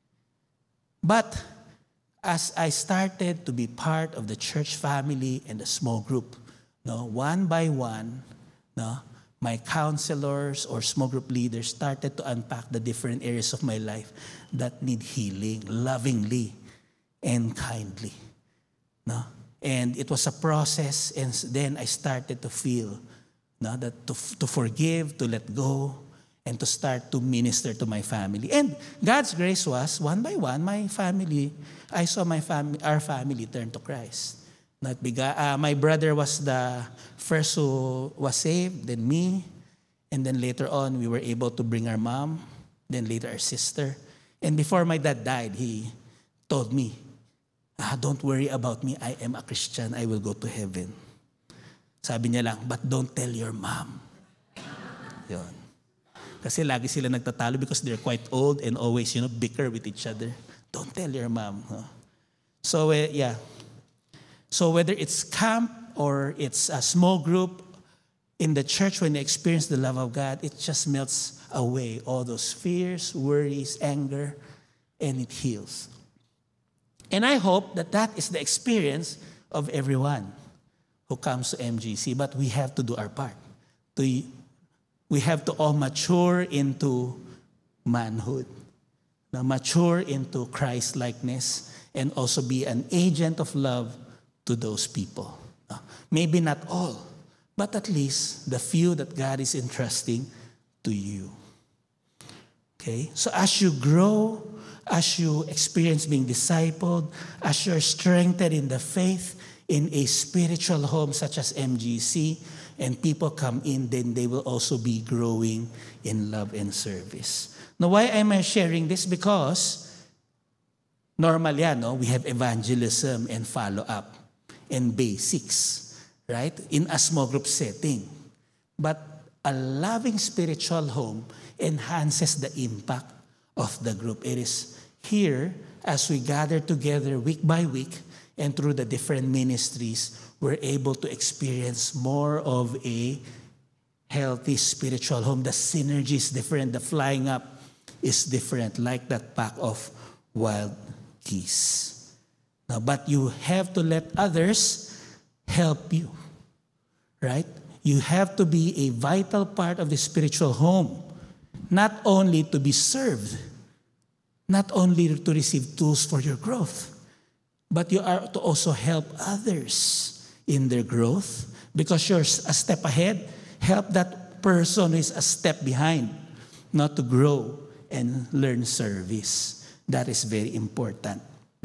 But as I started to be part of the church family and the small group, no, one by one, no, my counselors or small group leaders started to unpack the different areas of my life that need healing, lovingly and kindly. No? And it was a process, and then I started to feel, no, that to, to forgive, to let go, and to start to minister to my family. And God's grace was, one by one, my family, I saw my family, our family turn to Christ. Not biga, uh, my brother was the first who was saved, then me, and then later on we were able to bring our mom, then later our sister. And before my dad died, he told me, ah, don't worry about me, I am a Christian, I will go to heaven. Sabi niya lang, but don't tell your mom. Yun. Kasi lagi sila nagtatalo because they're quite old and always, you know, bicker with each other. Don't tell your mom. Huh? So, uh, yeah. So whether it's camp or it's a small group in the church, when you experience the love of God, it just melts away all those fears, worries, anger, and it heals. And I hope that that is the experience of everyone who comes to M G C. But we have to do our part. To, we have to all mature into manhood, now mature into Christ-likeness, and also be an agent of love to those people. Uh, maybe not all, but at least the few that God is entrusting to you. Okay? So as you grow, as you experience being discipled, as you're strengthened in the faith, in a spiritual home such as M G C, and people come in, then they will also be growing in love and service. Now, why am I sharing this? Because normally, no, we have evangelism and follow-up and basics, right, in a small group setting. But a loving spiritual home enhances the impact of the group. It is here, as we gather together week by week, and through the different ministries, we're able to experience more of a healthy spiritual home. The synergy is different. The flying up is different, like that pack of wild geese. Now, but you have to let others help you, right? You have to be a vital part of the spiritual home, not only to be served, not only to receive tools for your growth, but you are to also help others in their growth, because you're a step ahead. Help that person who is a step behind, not to grow and learn service. That is very important.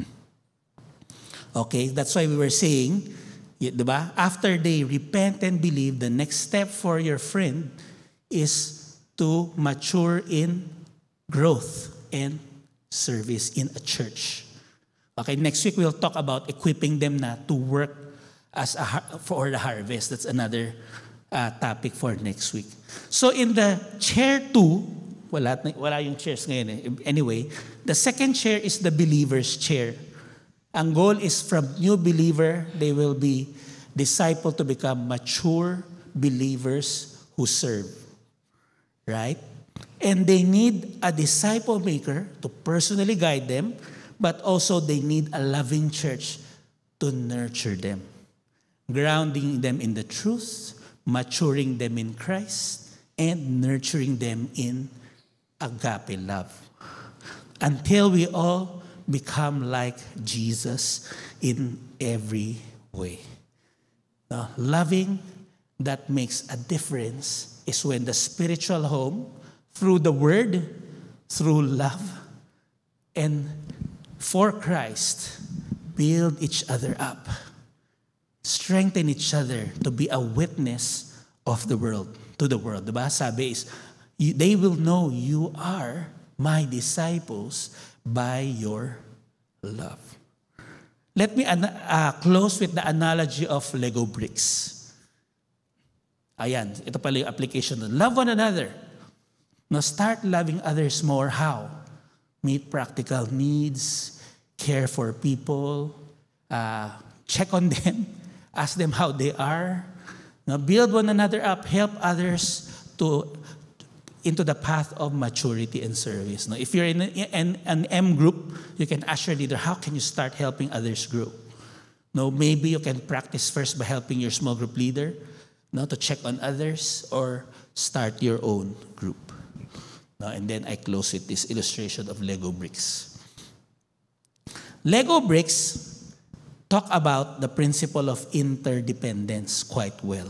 Okay, that's why we were saying, diba? After they repent and believe, the next step for your friend is to mature in growth and service in a church. Okay, next week we'll talk about equipping them na to work as a for the harvest. That's another uh, topic for next week. So in the chair two, wala, wala yung chairs ngayon eh. Anyway, the second chair is the believer's chair. Ang goal is from new believer, they will be discipled to become mature believers who serve. Right? And they need a disciple maker to personally guide them, but also they need a loving church to nurture them, grounding them in the truth, maturing them in Christ, and nurturing them in agape love, until we all become like Jesus in every way. Now, loving that makes a difference is when the spiritual home, through the word, through love, and for Christ, build each other up, strengthen each other to be a witness of the world, to the world. Diba? Sabi is, you, they will know you are my disciples by your love. Let me uh, close with the analogy of Lego bricks. Ayan, ito pala yung application. Love one another. Now start loving others more. How? Meet practical needs, care for people, uh, check on them, ask them how they are. Now build one another up, help others to into the path of maturity and service. Now, if you're in an, an M group, you can ask your leader, how can you start helping others grow? No, maybe you can practice first by helping your small group leader, no, to check on others, or start your own group. No, and then I close with this illustration of Lego bricks. Lego bricks talk about the principle of interdependence quite well.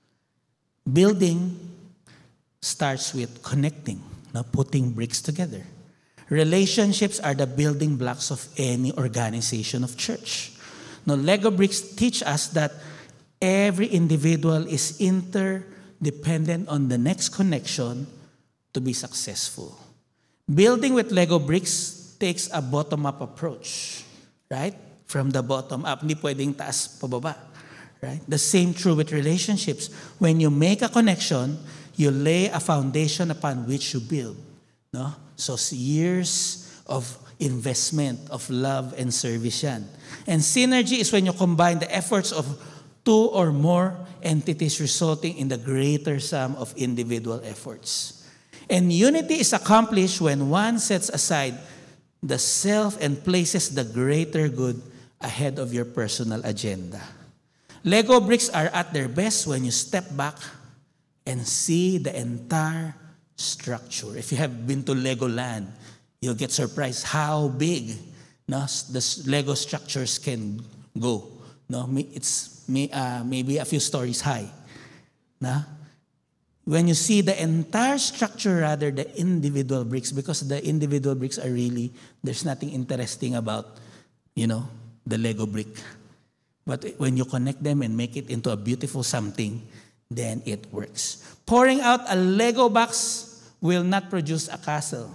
Building starts with connecting, now putting bricks together. Relationships are the building blocks of any organization of church. Now, Lego bricks teach us that every individual is interdependent on the next connection to be successful. Building with Lego bricks takes a bottom-up approach, right? From the bottom up, hindi pwedeng taas pababa, right? The same true with relationships. When you make a connection, you lay a foundation upon which you build. No? So years of investment, of love and service yan. And synergy is when you combine the efforts of two or more entities resulting in the greater sum of individual efforts. And unity is accomplished when one sets aside the self and places the greater good ahead of your personal agenda. Lego bricks are at their best when you step back and see the entire structure. If you have been to Legoland, you'll get surprised how big, no, the Lego structures can go. No, it's uh, maybe a few stories high. No? When you see the entire structure rather than individual bricks, because the individual bricks are really, there's nothing interesting about, you know, the Lego brick. But when you connect them and make it into a beautiful something, then it works. Pouring out a Lego box will not produce a castle.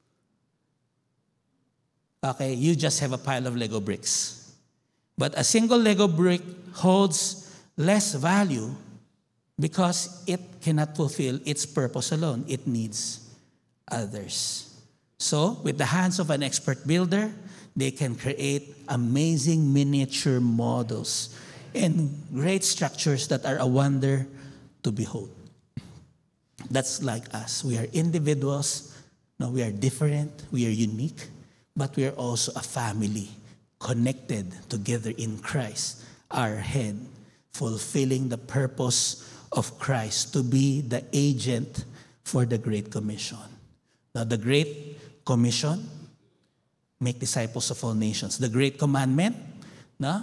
Okay, you just have a pile of Lego bricks. But a single Lego brick holds less value because it cannot fulfill its purpose alone. It needs others. So, with the hands of an expert builder, they can create amazing miniature models and great structures that are a wonder to behold. That's like us. We are individuals. No, we are different. We are unique. But we are also a family connected together in Christ, our head, fulfilling the purpose of Christ to be the agent for the Great Commission. Now, the Great Commission, make disciples of all nations. The Great Commandment, no?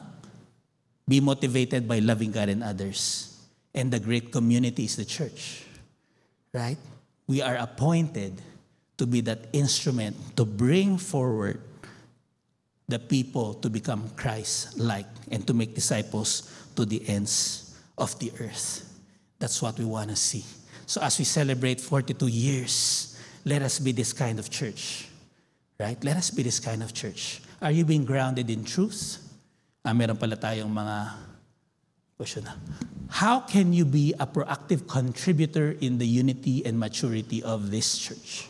Be motivated by loving God and others. And the great community is the church, right? We are appointed to be that instrument to bring forward the people to become Christ-like and to make disciples to the ends of the earth. That's what we want to see. So as we celebrate forty-two years, let us be this kind of church, right? Let us be this kind of church. Are you being grounded in truth? Ah, meron pala tayong mga question. How can you be a proactive contributor in the unity and maturity of this church?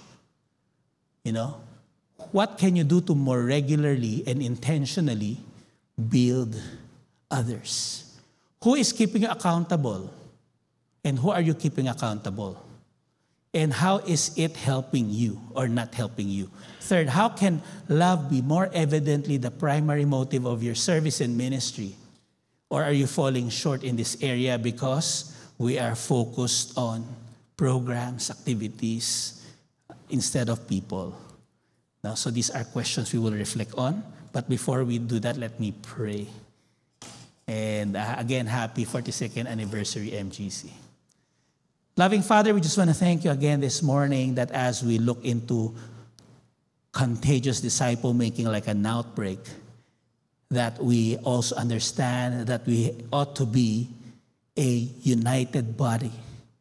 You know, what can you do to more regularly and intentionally build others? Who is keeping you accountable? And who are you keeping accountable? And how is it helping you or not helping you? Third, how can love be more evidently the primary motive of your service and ministry? Or are you falling short in this area because we are focused on programs, activities, instead of people? Now, so these are questions we will reflect on. But before we do that, let me pray. And uh, again, happy forty-second anniversary M G C. Loving Father, we just want to thank you again this morning that as we look into contagious disciple-making like an outbreak, that we also understand that we ought to be a united body,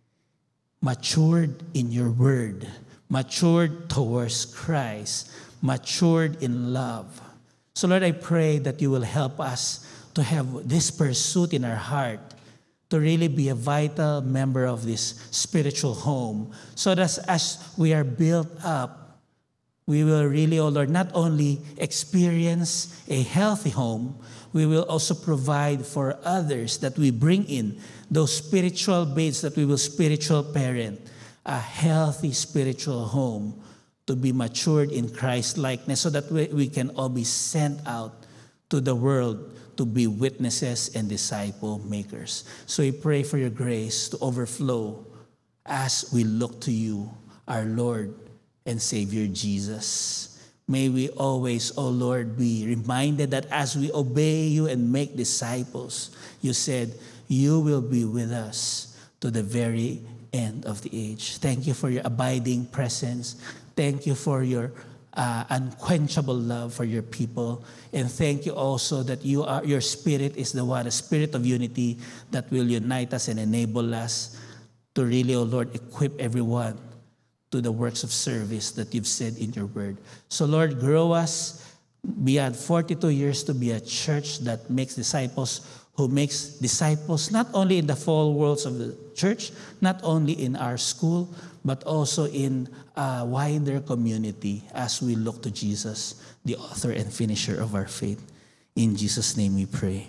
matured in your word, matured towards Christ, matured in love. So Lord, I pray that you will help us to have this pursuit in our heart, to really be a vital member of this spiritual home, so that as we are built up, we will really, oh Lord, not only experience a healthy home, we will also provide for others that we bring in, those spiritual babes that we will spiritual parent, a healthy spiritual home to be matured in Christ likeness, so that we, we can all be sent out to the world to be witnesses and disciple makers. So we pray for your grace to overflow as we look to you, our Lord and Savior Jesus. May we always, O Lord, be reminded that as we obey you and make disciples, you said you will be with us to the very end of the age. Thank you for your abiding presence. Thank you for your uh, unquenchable love for your people. And thank you also that you are, your spirit is the one, a spirit of unity that will unite us and enable us to really, O Lord, equip everyone to the works of service that you've said in your word. So Lord, grow us beyond forty-two years to be a church that makes disciples, who makes disciples not only in the four walls of the church, not only in our school, but also in a wider community as we look to Jesus, the author and finisher of our faith. In Jesus' name we pray.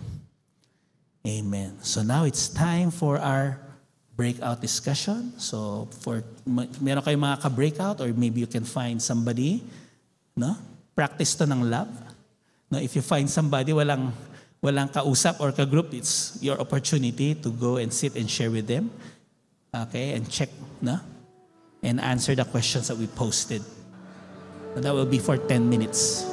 Amen. So now it's time for our breakout discussion. So for meron kayong mga ka-breakout, or maybe you can find somebody, no? Practice to ng love. No, if you find somebody walang walang kausap or ka-group, it's your opportunity to go and sit and share with them. Okay, and check, no? And answer the questions that we posted. And that will be for ten minutes.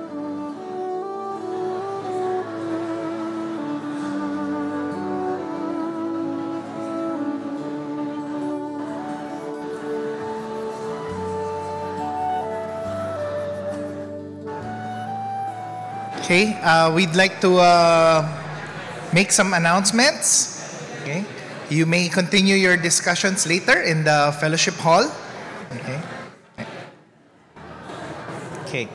Okay, uh, we'd like to uh, make some announcements. Okay, you may continue your discussions later in the fellowship hall. Okay. Okay.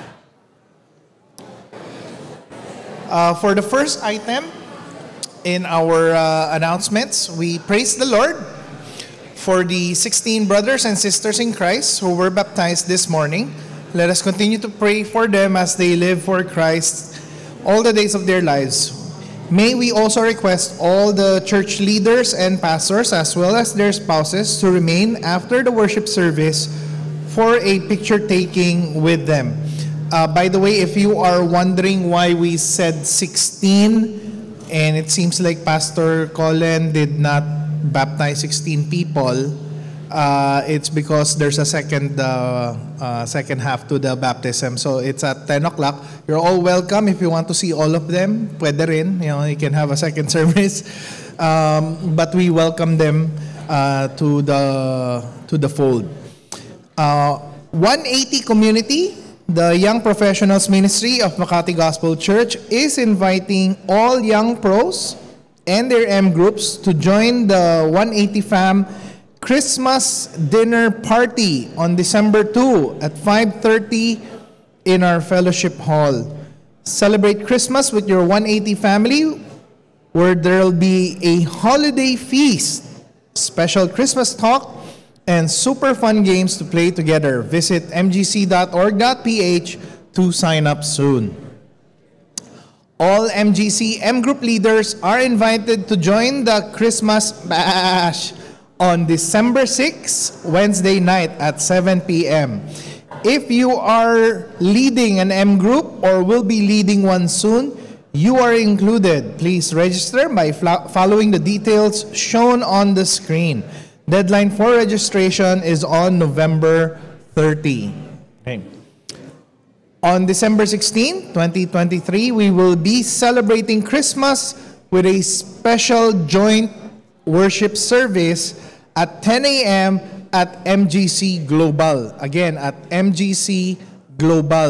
Uh, for the first item in our uh, announcements, we praise the Lord for the sixteen brothers and sisters in Christ who were baptized this morning. Let us continue to pray for them as they live for Christ all the days of their lives. May we also request all the church leaders and pastors, as well as their spouses, to remain after the worship service for a picture taking with them. Uh, by the way, if you are wondering why we said sixteen, and it seems like Pastor Colin did not baptize sixteen people, Uh, it's because there's a second uh, uh, second half to the baptism. So it's at ten o'clock. You're all welcome if you want to see all of them. Pwede rin, you know, you can have a second service. Um, but we welcome them uh, to the to the fold. Uh, one eighty Community, the Young Professionals Ministry of Makati Gospel Church, is inviting all young pros and their M groups to join the one eighty Fam Christmas dinner party on December second at five thirty in our fellowship hall. Celebrate Christmas with your one eighty family, where there'll be a holiday feast, special Christmas talk, and super fun games to play together. Visit m g c dot org dot p h to sign up soon. All M G C M Group leaders are invited to join the Christmas Bash on December sixth, Wednesday night at seven p m If you are leading an M group or will be leading one soon, you are included. Please register by following the details shown on the screen. Deadline for registration is on November thirtieth. Okay. On December sixteenth, twenty twenty-three, we will be celebrating Christmas with a special joint worship service at ten a m at M G C Global. Again, at M G C Global.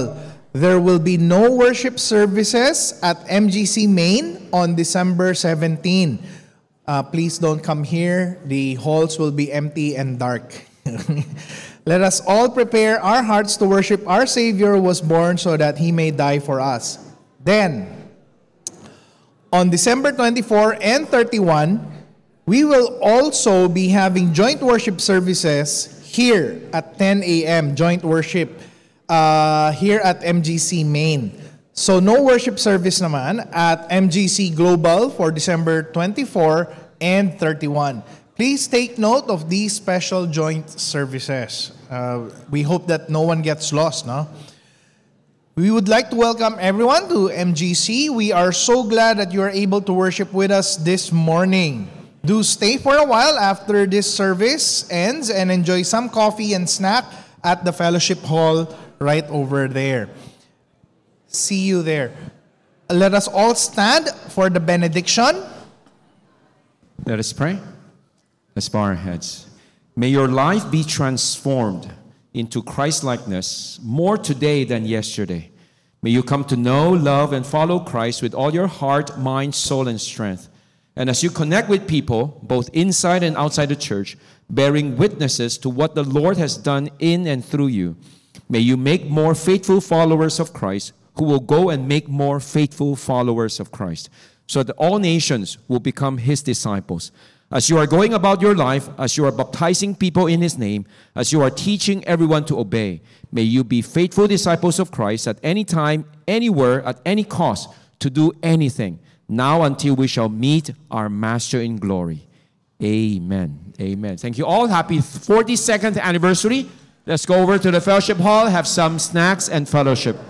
There will be no worship services at M G C Main on December seventeenth. Uh, please don't come here. The halls will be empty and dark. Let us all prepare our hearts to worship our Savior who was born so that He may die for us. Then, on December twenty-fourth and thirty-first, we will also be having joint worship services here at ten a m Joint worship uh, here at M G C Main. So no worship service naman at M G C Global for December twenty-fourth and thirty-first. Please take note of these special joint services. Uh, we hope that no one gets lost, no? We would like to welcome everyone to M G C. We are so glad that you are able to worship with us this morning. Do stay for a while after this service ends and enjoy some coffee and snack at the fellowship hall right over there. See you there. Let us all stand for the benediction. Let us pray. Let's bow our heads. May your life be transformed into Christ-likeness more today than yesterday. May you come to know, love, and follow Christ with all your heart, mind, soul, and strength. And as you connect with people, both inside and outside the church, bearing witnesses to what the Lord has done in and through you, may you make more faithful followers of Christ who will go and make more faithful followers of Christ, so that all nations will become His disciples. As you are going about your life, as you are baptizing people in His name, as you are teaching everyone to obey, may you be faithful disciples of Christ at any time, anywhere, at any cost, to do anything, now until we shall meet our Master in glory. Amen. Amen. Thank you all. Happy forty-second anniversary. Let's go over to the fellowship hall, have some snacks and fellowship.